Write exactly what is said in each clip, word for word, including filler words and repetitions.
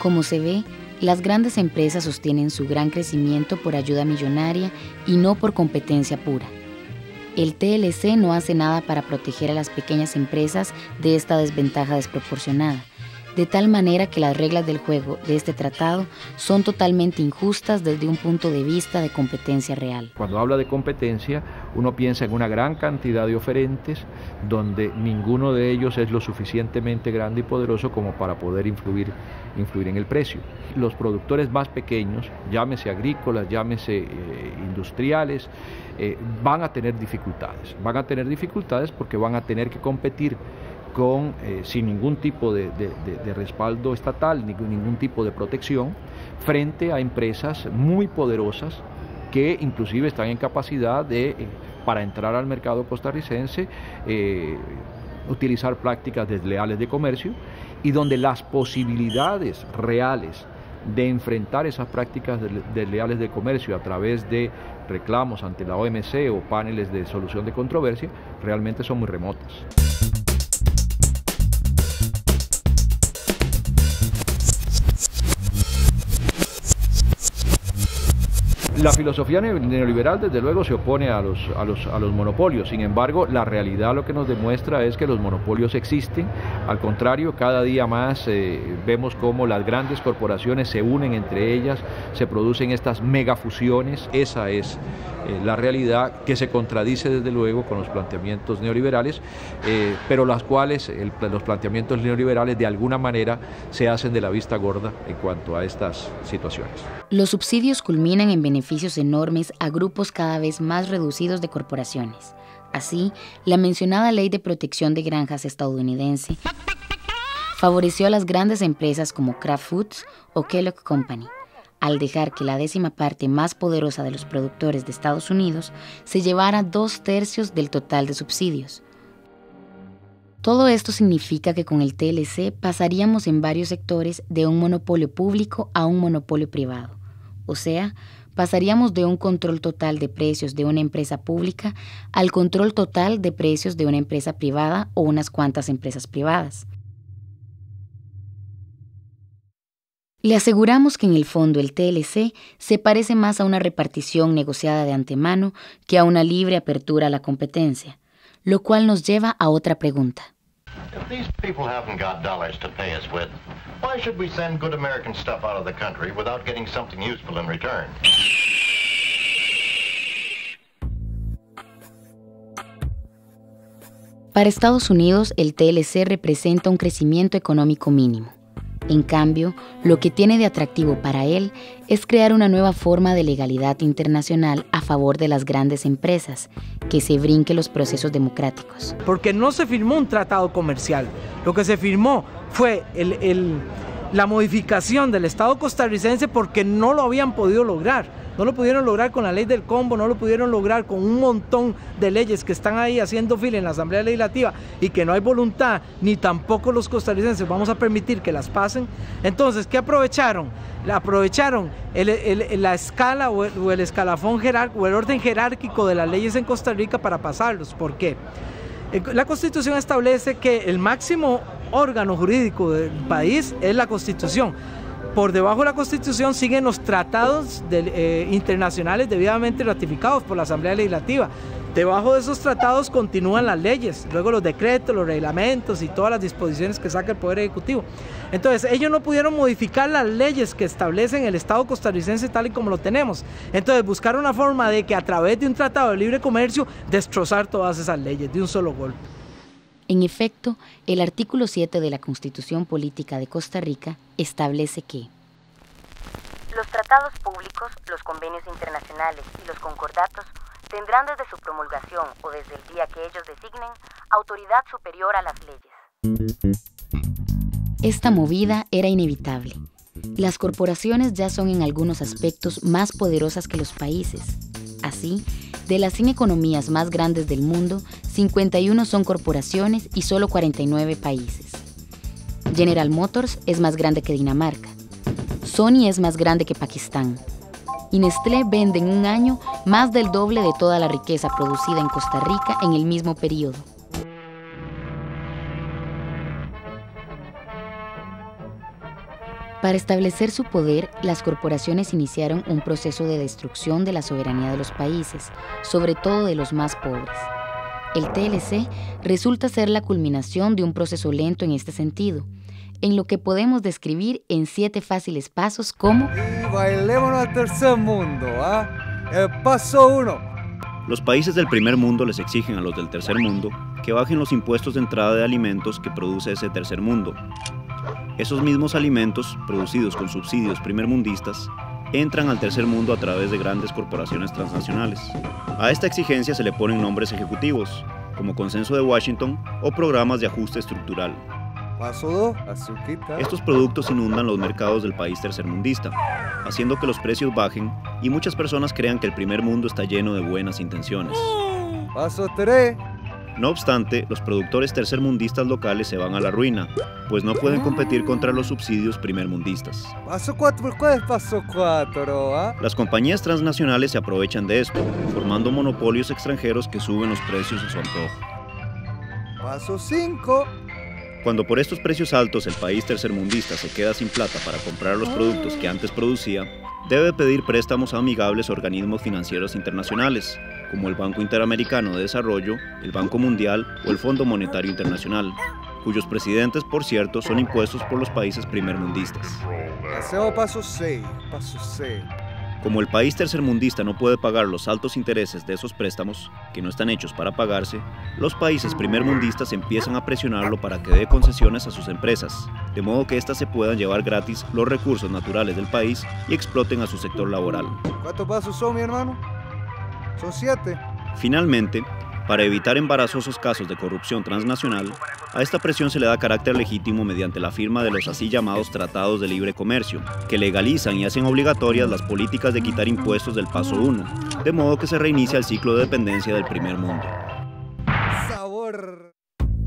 Como se ve, las grandes empresas sostienen su gran crecimiento por ayuda millonaria y no por competencia pura. El T L C no hace nada para proteger a las pequeñas empresas de esta desventaja desproporcionada, de tal manera que las reglas del juego de este tratado son totalmente injustas desde un punto de vista de competencia real. Cuando habla de competencia, uno piensa en una gran cantidad de oferentes donde ninguno de ellos es lo suficientemente grande y poderoso como para poder influir, influir en el precio. Los productores más pequeños, llámese agrícolas, llámese eh, industriales, eh, van a tener dificultades. Van a tener dificultades porque van a tener que competir con, eh, sin ningún tipo de, de, de, de respaldo estatal, ni ningún tipo de protección, frente a empresas muy poderosas que inclusive están en capacidad de, eh, para entrar al mercado costarricense, eh, utilizar prácticas desleales de comercio, y donde las posibilidades reales de enfrentar esas prácticas desleales de comercio a través de reclamos ante la O M C o paneles de solución de controversia realmente son muy remotas. La filosofía neoliberal desde luego se opone a los, a, los, a los monopolios. Sin embargo, la realidad lo que nos demuestra es que los monopolios existen. Al contrario, cada día más eh, vemos cómo las grandes corporaciones se unen entre ellas, se producen estas megafusiones. Esa es eh, la realidad, que se contradice desde luego con los planteamientos neoliberales, eh, pero las cuales el, los planteamientos neoliberales de alguna manera se hacen de la vista gorda en cuanto a estas situaciones. Los subsidios culminan en beneficios enormes a grupos cada vez más reducidos de corporaciones. Así, la mencionada Ley de Protección de Granjas estadounidense favoreció a las grandes empresas como Kraft Foods o Kellogg Company, al dejar que la décima parte más poderosa de los productores de Estados Unidos se llevara dos tercios del total de subsidios. Todo esto significa que con el T L C pasaríamos en varios sectores de un monopolio público a un monopolio privado. O sea, pasaríamos de un control total de precios de una empresa pública al control total de precios de una empresa privada o unas cuantas empresas privadas. Le aseguramos que en el fondo el T L C se parece más a una repartición negociada de antemano que a una libre apertura a la competencia, lo cual nos lleva a otra pregunta. If these people haven't got dollars to pay us with, why should we send good American stuff out of the country without getting something useful in return? Para Estados Unidos, el T L C representa un crecimiento económico mínimo. En cambio, lo que tiene de atractivo para él es crear una nueva forma de legalidad internacional a favor de las grandes empresas, que se brinque los procesos democráticos. Porque no se firmó un tratado comercial, lo que se firmó fue el, el, la modificación del Estado costarricense porque no lo habían podido lograr. No lo pudieron lograr con la ley del combo, no lo pudieron lograr con un montón de leyes que están ahí haciendo fila en la Asamblea Legislativa y que no hay voluntad, ni tampoco los costarricenses vamos a permitir que las pasen. Entonces, ¿qué aprovecharon? Aprovecharon el, el, la escala o el, o el escalafón jerárquico o el orden jerárquico de las leyes en Costa Rica para pasarlos. ¿Por qué? La Constitución establece que el máximo órgano jurídico del país es la Constitución. Por debajo de la Constitución siguen los tratados de, eh, internacionales debidamente ratificados por la Asamblea Legislativa. Debajo de esos tratados continúan las leyes, luego los decretos, los reglamentos y todas las disposiciones que saca el Poder Ejecutivo. Entonces, ellos no pudieron modificar las leyes que establecen el Estado costarricense tal y como lo tenemos. Entonces, buscaron una forma de que a través de un tratado de libre comercio destrozar todas esas leyes de un solo golpe. En efecto, el artículo siete de la Constitución Política de Costa Rica establece que los tratados públicos, los convenios internacionales y los concordatos tendrán desde su promulgación o desde el día que ellos designen autoridad superior a las leyes. Esta movida era inevitable. Las corporaciones ya son en algunos aspectos más poderosas que los países. Así, de las cien economías más grandes del mundo, cincuenta y uno son corporaciones y solo cuarenta y nueve países. General Motors es más grande que Dinamarca. Sony es más grande que Pakistán. Y Nestlé vende en un año más del doble de toda la riqueza producida en Costa Rica en el mismo periodo. Para establecer su poder, las corporaciones iniciaron un proceso de destrucción de la soberanía de los países, sobre todo de los más pobres. El T L C resulta ser la culminación de un proceso lento en este sentido, en lo que podemos describir en siete fáciles pasos como... Y bailémonos al tercer mundo, ¿ah? El paso uno. Los países del primer mundo les exigen a los del tercer mundo que bajen los impuestos de entrada de alimentos que produce ese tercer mundo. Esos mismos alimentos, producidos con subsidios primermundistas, entran al tercer mundo a través de grandes corporaciones transnacionales. A esta exigencia se le ponen nombres ejecutivos, como Consenso de Washington o programas de ajuste estructural. Paso dos, azuquita. Estos productos inundan los mercados del país tercermundista, haciendo que los precios bajen y muchas personas crean que el primer mundo está lleno de buenas intenciones. Paso tres. No obstante, los productores tercermundistas locales se van a la ruina, pues no pueden competir contra los subsidios primermundistas. Paso cuatro, ¿cuál es paso cuatro? ¿Ah? Las compañías transnacionales se aprovechan de esto, formando monopolios extranjeros que suben los precios a su antojo. Paso cinco. Cuando por estos precios altos el país tercermundista se queda sin plata para comprar los productos que antes producía, debe pedir préstamos a amigables organismos financieros internacionales, como el Banco Interamericano de Desarrollo, el Banco Mundial o el Fondo Monetario Internacional, cuyos presidentes, por cierto, son impuestos por los países primermundistas. Hacemos paso seis, paso seis. Como el país tercermundista no puede pagar los altos intereses de esos préstamos, que no están hechos para pagarse, los países primermundistas empiezan a presionarlo para que dé concesiones a sus empresas, de modo que éstas se puedan llevar gratis los recursos naturales del país y exploten a su sector laboral. ¿Cuántos pasos son, mi hermano? Son siete. Finalmente, para evitar embarazosos casos de corrupción transnacional, a esta presión se le da carácter legítimo mediante la firma de los así llamados Tratados de Libre Comercio, que legalizan y hacen obligatorias las políticas de quitar impuestos del paso uno, de modo que se reinicia el ciclo de dependencia del primer mundo. Sabor.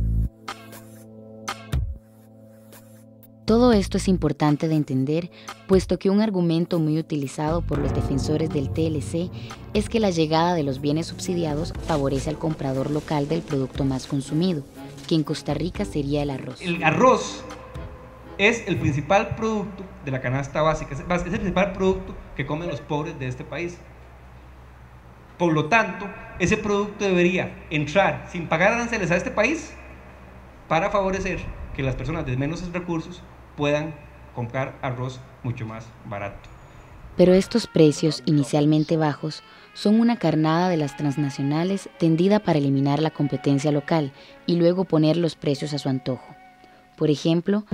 Todo esto es importante de entender, puesto que un argumento muy utilizado por los defensores del T L C es que la llegada de los bienes subsidiados favorece al comprador local del producto más consumido, que en Costa Rica sería el arroz. El arroz es el principal producto de la canasta básica, es el principal producto que comen los pobres de este país. Por lo tanto, ese producto debería entrar sin pagar aranceles a este país para favorecer que las personas de menos recursos puedan comprar arroz mucho más barato. Pero estos precios, inicialmente bajos, son una carnada de las transnacionales tendida para eliminar la competencia local y luego poner los precios a su antojo. Por ejemplo,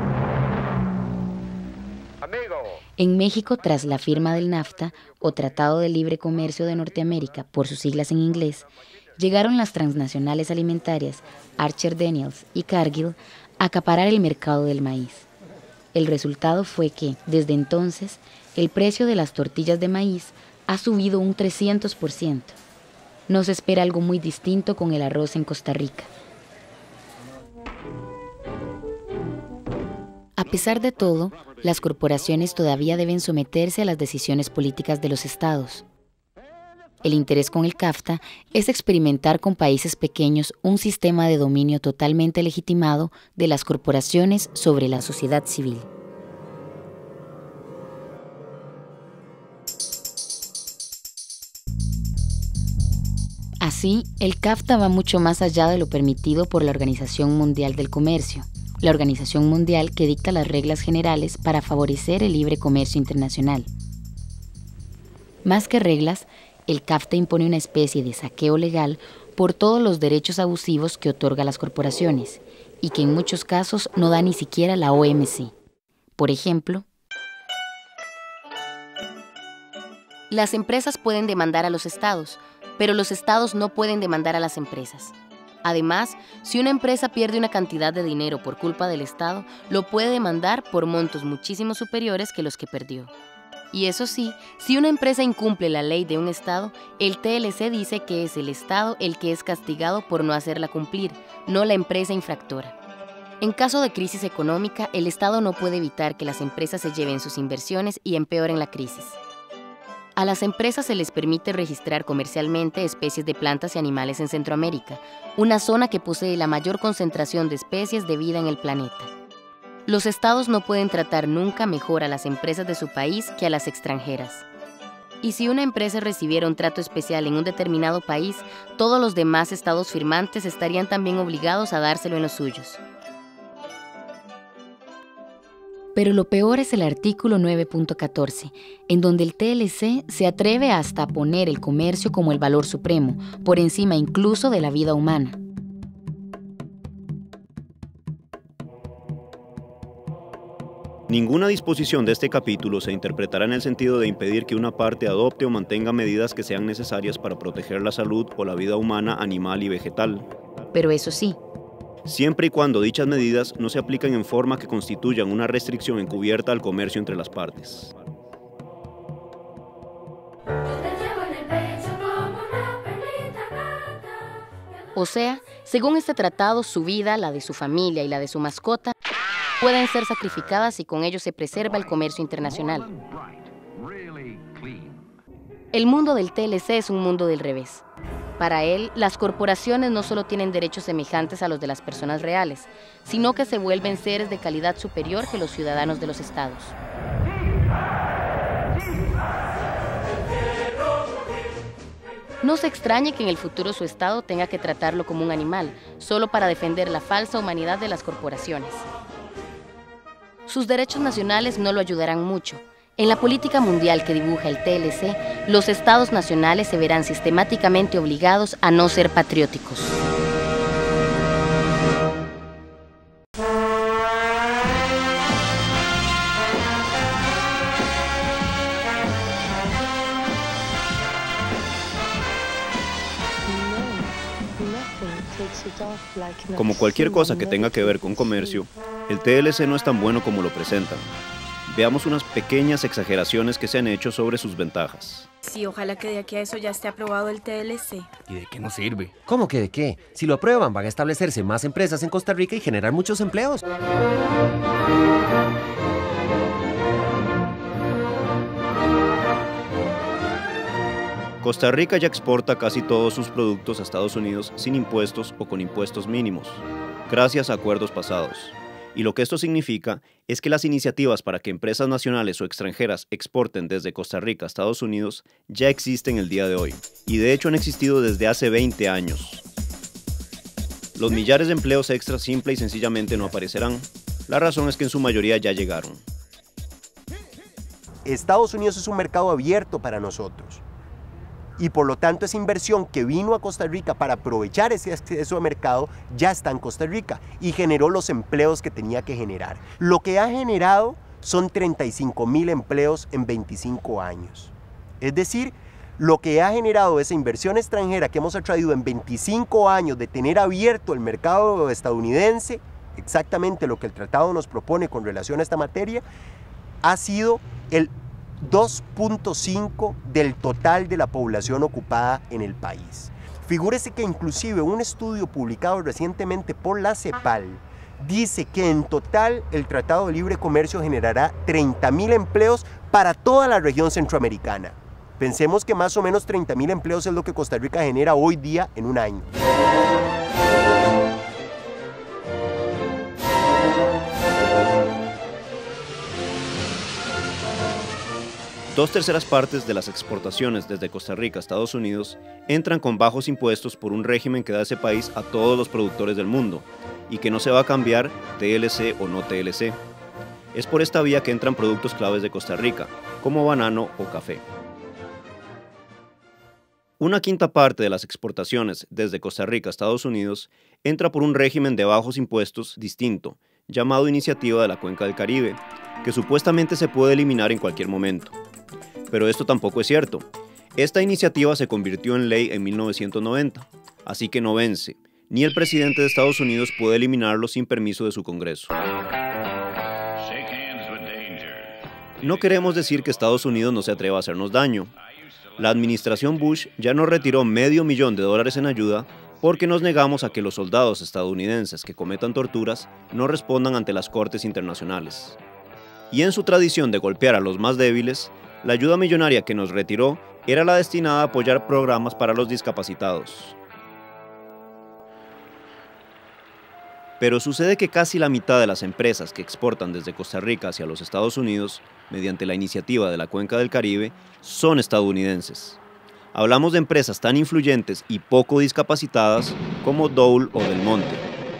en México, tras la firma del NAFTA, o Tratado de Libre Comercio de Norteamérica, por sus siglas en inglés, llegaron las transnacionales alimentarias Archer Daniels y Cargill a acaparar el mercado del maíz. El resultado fue que, desde entonces, el precio de las tortillas de maíz ha subido un trescientos por ciento. No se espera algo muy distinto con el arroz en Costa Rica. A pesar de todo, las corporaciones todavía deben someterse a las decisiones políticas de los estados. El interés con el CAFTA es experimentar con países pequeños un sistema de dominio totalmente legitimado de las corporaciones sobre la sociedad civil. Así, el CAFTA va mucho más allá de lo permitido por la Organización Mundial del Comercio, la organización mundial que dicta las reglas generales para favorecer el libre comercio internacional. Más que reglas, el CAFTA impone una especie de saqueo legal por todos los derechos abusivos que otorga a las corporaciones y que en muchos casos no da ni siquiera la O M C. Por ejemplo, las empresas pueden demandar a los estados, pero los estados no pueden demandar a las empresas. Además, si una empresa pierde una cantidad de dinero por culpa del Estado, lo puede demandar por montos muchísimo superiores que los que perdió. Y eso sí, si una empresa incumple la ley de un Estado, el T L C dice que es el Estado el que es castigado por no hacerla cumplir, no la empresa infractora. En caso de crisis económica, el Estado no puede evitar que las empresas se lleven sus inversiones y empeoren la crisis. A las empresas se les permite registrar comercialmente especies de plantas y animales en Centroamérica, una zona que posee la mayor concentración de especies de vida en el planeta. Los estados no pueden tratar nunca mejor a las empresas de su país que a las extranjeras. Y si una empresa recibiera un trato especial en un determinado país, todos los demás estados firmantes estarían también obligados a dárselo en los suyos. Pero lo peor es el artículo nueve punto catorce, en donde el T L C se atreve hasta a poner el comercio como el valor supremo, por encima incluso de la vida humana. Ninguna disposición de este capítulo se interpretará en el sentido de impedir que una parte adopte o mantenga medidas que sean necesarias para proteger la salud o la vida humana, animal y vegetal. Pero eso sí, siempre y cuando dichas medidas no se apliquen en forma que constituyan una restricción encubierta al comercio entre las partes. O sea, según este tratado, su vida, la de su familia y la de su mascota pueden ser sacrificadas y con ello se preserva el comercio internacional. El mundo del T L C es un mundo del revés. Para él, las corporaciones no solo tienen derechos semejantes a los de las personas reales, sino que se vuelven seres de calidad superior que los ciudadanos de los estados. No se extrañe que en el futuro su estado tenga que tratarlo como un animal, solo para defender la falsa humanidad de las corporaciones. Sus derechos nacionales no lo ayudarán mucho. En la política mundial que dibuja el T L C, los estados nacionales se verán sistemáticamente obligados a no ser patrióticos. Como cualquier cosa que tenga que ver con comercio, el T L C no es tan bueno como lo presentan. Veamos unas pequeñas exageraciones que se han hecho sobre sus ventajas. Sí, ojalá que de aquí a eso ya esté aprobado el T L C. ¿Y de qué nos sirve? ¿Cómo que de qué? Si lo aprueban, van a establecerse más empresas en Costa Rica y generar muchos empleos. Costa Rica ya exporta casi todos sus productos a Estados Unidos sin impuestos o con impuestos mínimos, gracias a acuerdos pasados. Y lo que esto significa es que las iniciativas para que empresas nacionales o extranjeras exporten desde Costa Rica a Estados Unidos ya existen el día de hoy, y de hecho han existido desde hace veinte años. Los millares de empleos extras simple y sencillamente no aparecerán. La razón es que en su mayoría ya llegaron. Estados Unidos es un mercado abierto para nosotros. Y por lo tanto esa inversión que vino a Costa Rica para aprovechar ese acceso a mercado ya está en Costa Rica y generó los empleos que tenía que generar. Lo que ha generado son treinta y cinco mil empleos en veinticinco años. Es decir, lo que ha generado esa inversión extranjera que hemos atraído en veinticinco años de tener abierto el mercado estadounidense, exactamente lo que el tratado nos propone con relación a esta materia, ha sido el dos punto cinco del total de la población ocupada en el país. Figúrese que inclusive un estudio publicado recientemente por la CEPAL dice que en total el Tratado de Libre Comercio generará treinta mil empleos para toda la región centroamericana. Pensemos que más o menos treinta mil empleos es lo que Costa Rica genera hoy día en un año. Dos terceras partes de las exportaciones desde Costa Rica a Estados Unidos entran con bajos impuestos por un régimen que da ese país a todos los productores del mundo y que no se va a cambiar T L C o no T L C. Es por esta vía que entran productos claves de Costa Rica, como banano o café. Una quinta parte de las exportaciones desde Costa Rica a Estados Unidos entra por un régimen de bajos impuestos distinto, llamado Iniciativa de la Cuenca del Caribe, que supuestamente se puede eliminar en cualquier momento. Pero esto tampoco es cierto. Esta iniciativa se convirtió en ley en mil novecientos noventa, así que no vence, ni el presidente de Estados Unidos puede eliminarlo sin permiso de su Congreso. No queremos decir que Estados Unidos no se atreva a hacernos daño. La administración Bush ya nos retiró medio millón de dólares en ayuda porque nos negamos a que los soldados estadounidenses que cometan torturas no respondan ante las cortes internacionales. Y en su tradición de golpear a los más débiles, la ayuda millonaria que nos retiró era la destinada a apoyar programas para los discapacitados. Pero sucede que casi la mitad de las empresas que exportan desde Costa Rica hacia los Estados Unidos, mediante la iniciativa de la Cuenca del Caribe, son estadounidenses. Hablamos de empresas tan influyentes y poco discapacitadas como Dole o Del Monte.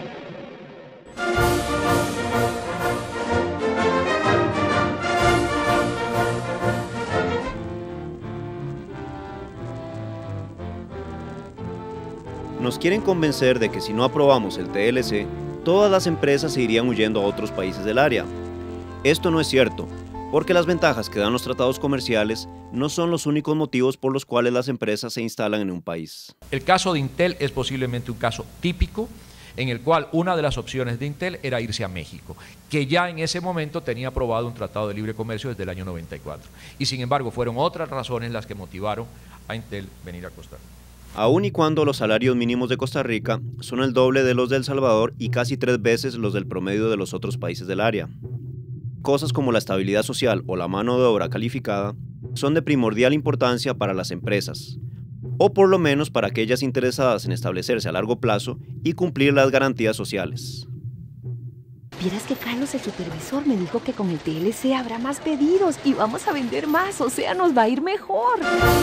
Nos quieren convencer de que si no aprobamos el T L C, todas las empresas se irían huyendo a otros países del área. Esto no es cierto, porque las ventajas que dan los tratados comerciales no son los únicos motivos por los cuales las empresas se instalan en un país. El caso de Intel es posiblemente un caso típico en el cual una de las opciones de Intel era irse a México, que ya en ese momento tenía aprobado un tratado de libre comercio desde el año noventa y cuatro. Y sin embargo fueron otras razones las que motivaron a Intel venir a Costa Rica. Aun y cuando los salarios mínimos de Costa Rica son el doble de los de El Salvador y casi tres veces los del promedio de los otros países del área. Cosas como la estabilidad social o la mano de obra calificada son de primordial importancia para las empresas, o por lo menos para aquellas interesadas en establecerse a largo plazo y cumplir las garantías sociales. Vieras que Carlos, el supervisor, me dijo que con el T L C habrá más pedidos y vamos a vender más, o sea, nos va a ir mejor.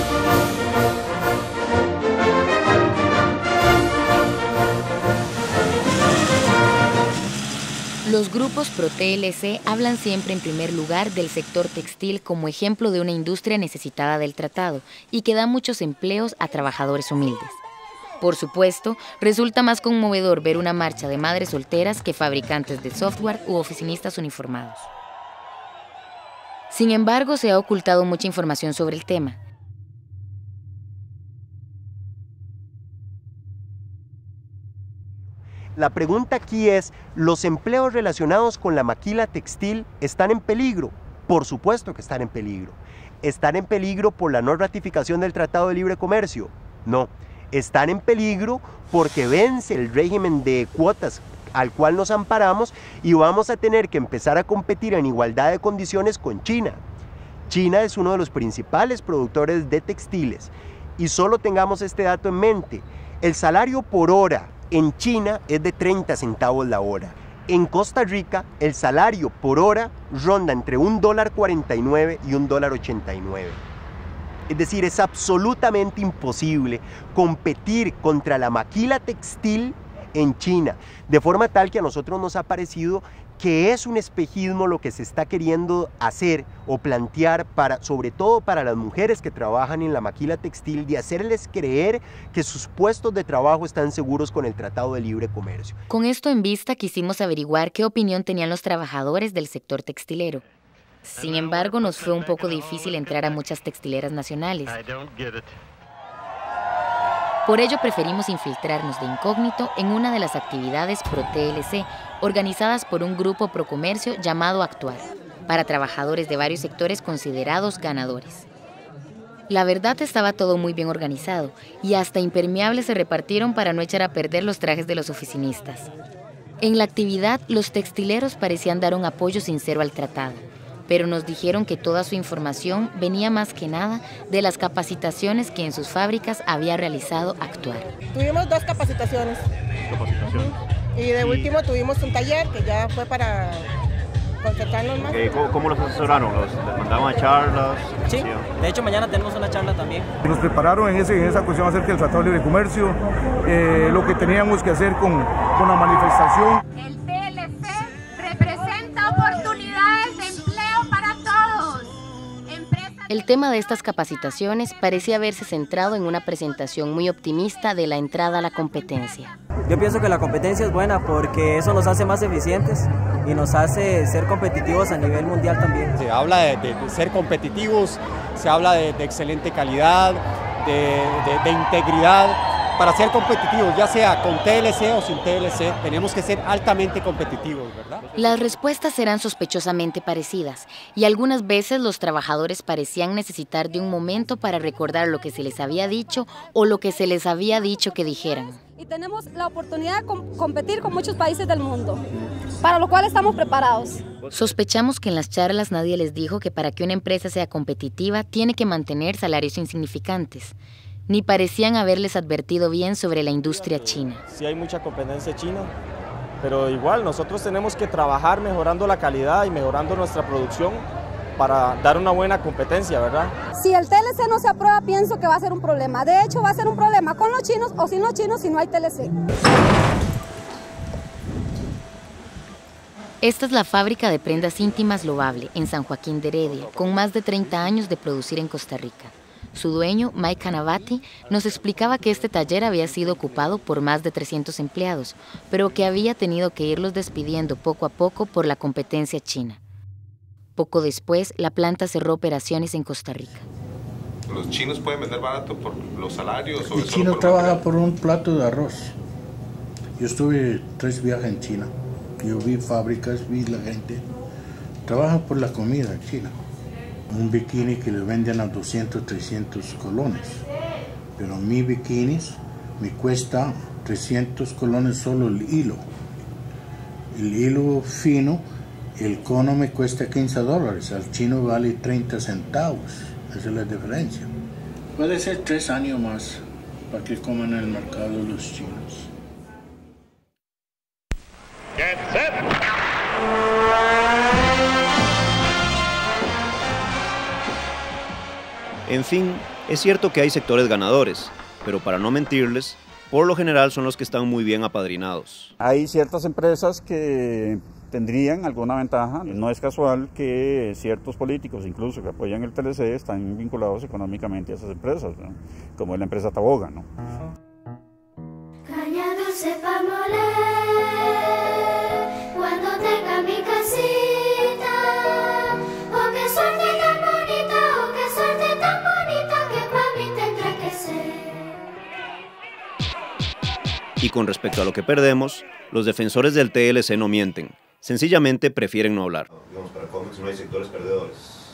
Los grupos pro-T L C hablan siempre en primer lugar del sector textil como ejemplo de una industria necesitada del tratado y que da muchos empleos a trabajadores humildes. Por supuesto, resulta más conmovedor ver una marcha de madres solteras que fabricantes de software u oficinistas uniformados. Sin embargo, se ha ocultado mucha información sobre el tema. La pregunta aquí es, ¿los empleos relacionados con la maquila textil están en peligro? Por supuesto que están en peligro. ¿Están en peligro por la no ratificación del Tratado de Libre Comercio? No. Están en peligro porque vence el régimen de cuotas al cual nos amparamos y vamos a tener que empezar a competir en igualdad de condiciones con China. China es uno de los principales productores de textiles y solo tengamos este dato en mente. El salario por hora en China es de treinta centavos la hora. En Costa Rica el salario por hora ronda entre un dólar cuarenta y nueve y un dólar ochenta y nueve. Es decir, es absolutamente imposible competir contra la maquila textil en China, de forma tal que a nosotros nos ha parecido que es un espejismo lo que se está queriendo hacer o plantear, para, sobre todo para las mujeres que trabajan en la maquila textil, de hacerles creer que sus puestos de trabajo están seguros con el Tratado de Libre Comercio. Con esto en vista, quisimos averiguar qué opinión tenían los trabajadores del sector textilero. Sin embargo, nos fue un poco difícil entrar a muchas textileras nacionales. Por ello preferimos infiltrarnos de incógnito en una de las actividades pro-T L C, organizadas por un grupo pro-comercio llamado Actuar, para trabajadores de varios sectores considerados ganadores. La verdad, estaba todo muy bien organizado y hasta impermeables se repartieron para no echar a perder los trajes de los oficinistas. En la actividad, los textileros parecían dar un apoyo sincero al tratado, pero nos dijeron que toda su información venía más que nada de las capacitaciones que en sus fábricas había realizado Actuar. Tuvimos dos capacitaciones. Capacitación. Uh-huh. Y de último tuvimos un taller que ya fue para concentrarnos más. Okay, ¿cómo, ¿Cómo los asesoraron? ¿Los les mandaban a charlas? Sí, de hecho mañana tenemos una charla también. Nos prepararon en, ese, en esa cuestión acerca del Tratado de Libre Comercio, eh, lo que teníamos que hacer con, con la manifestación. El T L C representa oportunidades de empleo para todos. Empresas... El tema de estas capacitaciones parecía haberse centrado en una presentación muy optimista de la entrada a la competencia. Yo pienso que la competencia es buena porque eso nos hace más eficientes y nos hace ser competitivos a nivel mundial también. Se habla de, de, de ser competitivos, se habla de, de excelente calidad, de, de, de integridad. Para ser competitivos, ya sea con T L C o sin T L C, tenemos que ser altamente competitivos, ¿verdad? Las respuestas eran sospechosamente parecidas y algunas veces los trabajadores parecían necesitar de un momento para recordar lo que se les había dicho o lo que se les había dicho que dijeran. Y tenemos la oportunidad de com- competir con muchos países del mundo, para lo cual estamos preparados. Sospechamos que en las charlas nadie les dijo que para que una empresa sea competitiva tiene que mantener salarios insignificantes. Ni parecían haberles advertido bien sobre la industria china. Sí hay mucha competencia china, pero igual nosotros tenemos que trabajar mejorando la calidad y mejorando nuestra producción para dar una buena competencia, ¿verdad? Si el T L C no se aprueba, pienso que va a ser un problema. De hecho, va a ser un problema con los chinos o sin los chinos si no hay T L C. Esta es la fábrica de prendas íntimas Loable, en San Joaquín de Heredia, con más de treinta años de producir en Costa Rica. Su dueño, Mike Canavati, nos explicaba que este taller había sido ocupado por más de trescientos empleados, pero que había tenido que irlos despidiendo poco a poco por la competencia china. Poco después, la planta cerró operaciones en Costa Rica. ¿Los chinos pueden vender barato por los salarios? El chino trabaja por un plato de arroz. Yo estuve tres viajes en China. Yo vi fábricas, vi la gente. Trabaja por la comida en China. Un bikini que le venden a doscientos, trescientos colones. Pero mi bikinis me cuesta trescientos colones solo el hilo. El hilo fino, el cono me cuesta quince dólares. Al chino vale treinta centavos. Esa es la diferencia. Puede ser tres años más para que coman el mercado los chinos. Get set. En fin, es cierto que hay sectores ganadores, pero para no mentirles, por lo general son los que están muy bien apadrinados. Hay ciertas empresas que tendrían alguna ventaja. No es casual que ciertos políticos, incluso que apoyan el T L C, están vinculados económicamente a esas empresas, ¿no? Como es la empresa Taboga, ¿no? Caña dulce pa' moler, cuando tenga mi casita. Oh, qué suerte tan bonita, oh, qué suerte tan bonita, que pa' mí tendrá que ser. Y con respecto a lo que perdemos, los defensores del T L C no mienten. Sencillamente prefieren no hablar. Digamos, para cómics no hay sectores perdedores.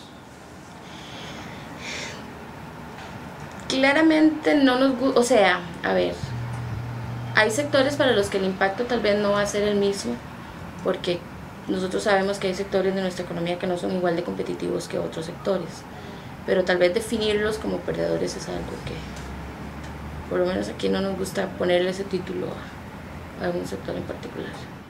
Claramente no nos gusta, o sea, a ver, hay sectores para los que el impacto tal vez no va a ser el mismo, porque nosotros sabemos que hay sectores de nuestra economía que no son igual de competitivos que otros sectores, pero tal vez definirlos como perdedores es algo que, por lo menos aquí no nos gusta ponerle ese título a, a un sector en particular.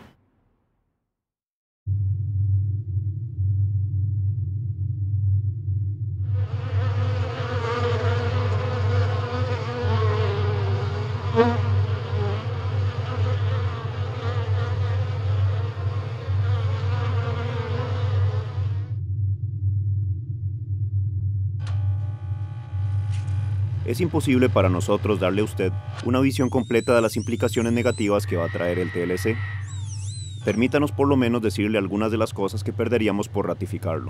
Es imposible para nosotros darle a usted una visión completa de las implicaciones negativas que va a traer el T L C. Permítanos por lo menos decirle algunas de las cosas que perderíamos por ratificarlo.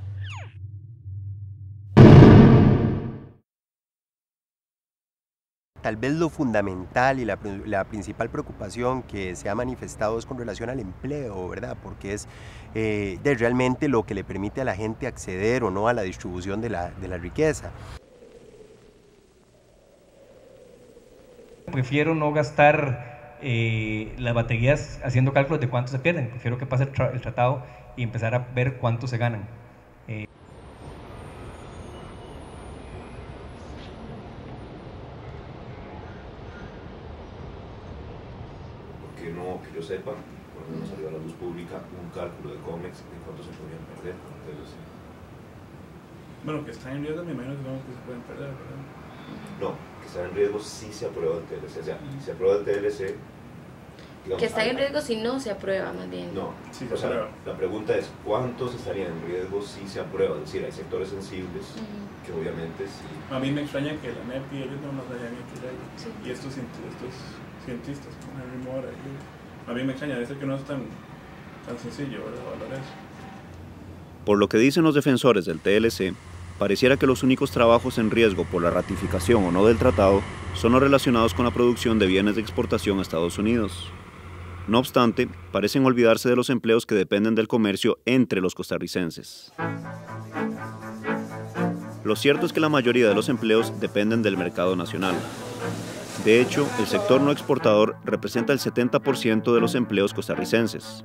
Tal vez lo fundamental y la, la principal preocupación que se ha manifestado es con relación al empleo, ¿verdad? Porque es eh, de realmente lo que le permite a la gente acceder o no a la distribución de la, de la riqueza. Prefiero no gastar eh, las baterías haciendo cálculos de cuánto se pierden. Prefiero que pase el, tra el tratado y empezar a ver cuánto se ganan. Eh. Porque no, que yo sepa, cuando nos salió a la luz pública un cálculo de COMEX de cuánto se podían perder con el T L C. Bueno, que están en riesgo, me imagino que se pueden perder, ¿verdad? No, que está en riesgo si se aprueba el T L C. O sea, si se aprueba el T L C... Digamos, que está en riesgo si no se aprueba, más bien. No, sí, o sea, la, la pregunta es, ¿cuántos estarían en riesgo si se aprueba? Es decir, hay sectores sensibles uh-huh. que obviamente sí... A mí me extraña que la N E P y ellos no nos hayan hecho ya. Sí. Y estos, estos cientistas, como Henry Mora, a mí me extraña, debe ser que no es tan, tan sencillo, ¿verdad? Valorar eso. Por lo que dicen los defensores del T L C, pareciera que los únicos trabajos en riesgo por la ratificación o no del tratado son los relacionados con la producción de bienes de exportación a Estados Unidos. No obstante, parecen olvidarse de los empleos que dependen del comercio entre los costarricenses. Lo cierto es que la mayoría de los empleos dependen del mercado nacional. De hecho, el sector no exportador representa el setenta por ciento de los empleos costarricenses.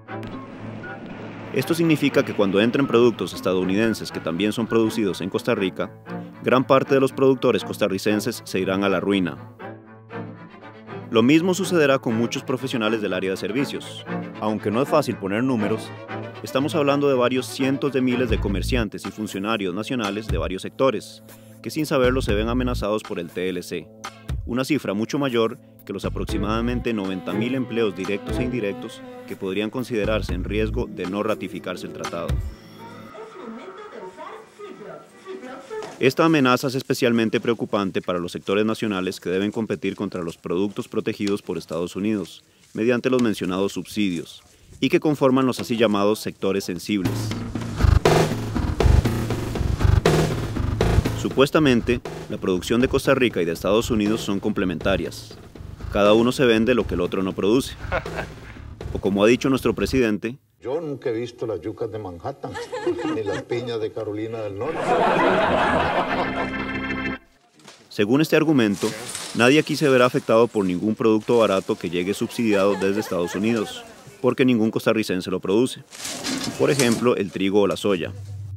Esto significa que cuando entren productos estadounidenses que también son producidos en Costa Rica, gran parte de los productores costarricenses se irán a la ruina. Lo mismo sucederá con muchos profesionales del área de servicios. Aunque no es fácil poner números, estamos hablando de varios cientos de miles de comerciantes y funcionarios nacionales de varios sectores, que sin saberlo se ven amenazados por el T L C, una cifra mucho mayor que los aproximadamente noventa mil empleos directos e indirectos que podrían considerarse en riesgo de no ratificarse el tratado. Esta amenaza es especialmente preocupante para los sectores nacionales que deben competir contra los productos protegidos por Estados Unidos, mediante los mencionados subsidios, y que conforman los así llamados sectores sensibles. Supuestamente, la producción de Costa Rica y de Estados Unidos son complementarias. Cada uno se vende lo que el otro no produce. O como ha dicho nuestro presidente, yo nunca he visto las yucas de Manhattan, ni las piñas de Carolina del Norte. Según este argumento, nadie aquí se verá afectado por ningún producto barato que llegue subsidiado desde Estados Unidos, porque ningún costarricense lo produce. Por ejemplo, el trigo o la soya.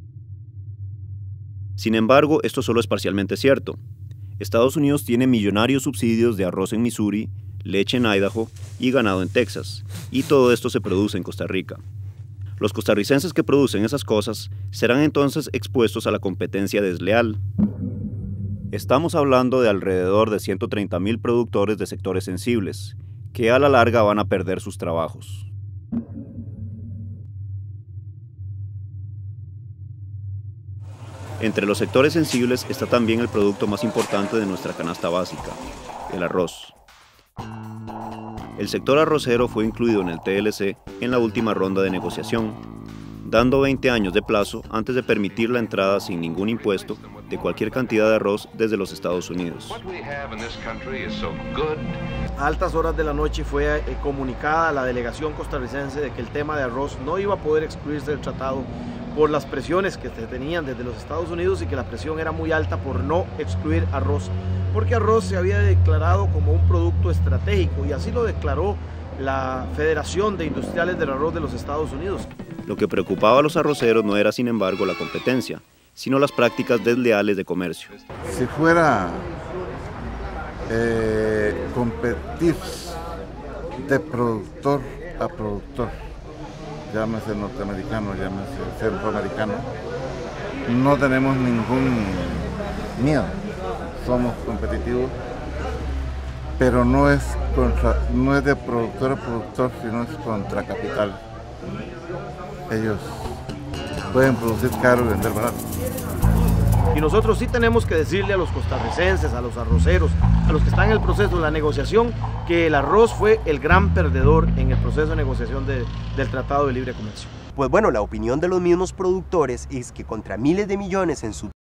Sin embargo, esto solo es parcialmente cierto. Estados Unidos tiene millonarios subsidios de arroz en Missouri, leche en Idaho y ganado en Texas, y todo esto se produce en Costa Rica. Los costarricenses que producen esas cosas serán entonces expuestos a la competencia desleal. Estamos hablando de alrededor de ciento treinta mil productores de sectores sensibles, que a la larga van a perder sus trabajos. Entre los sectores sensibles está también el producto más importante de nuestra canasta básica, el arroz. El sector arrocero fue incluido en el T L C en la última ronda de negociación, dando veinte años de plazo antes de permitir la entrada sin ningún impuesto de cualquier cantidad de arroz desde los Estados Unidos. A altas horas de la noche fue eh, comunicada a la delegación costarricense de que el tema de arroz no iba a poder excluirse del tratado por las presiones que se tenían desde los Estados Unidos y que la presión era muy alta por no excluir arroz, porque arroz se había declarado como un producto estratégico y así lo declaró la Federación de Industriales del Arroz de los Estados Unidos. Lo que preocupaba a los arroceros no era, sin embargo, la competencia, sino las prácticas desleales de comercio. Si fuera eh, competir de productor a productor, llámese norteamericano, llámese centroamericano, no tenemos ningún miedo, somos competitivos, pero no es, contra, no es de productor a productor, sino es contra capital. Ellos pueden producir caro y vender barato. Y nosotros sí tenemos que decirle a los costarricenses, a los arroceros, a los que están en el proceso de la negociación, que el arroz fue el gran perdedor en el proceso de negociación de, del Tratado de Libre Comercio. Pues bueno, la opinión de los mismos productores es que contra miles de millones en su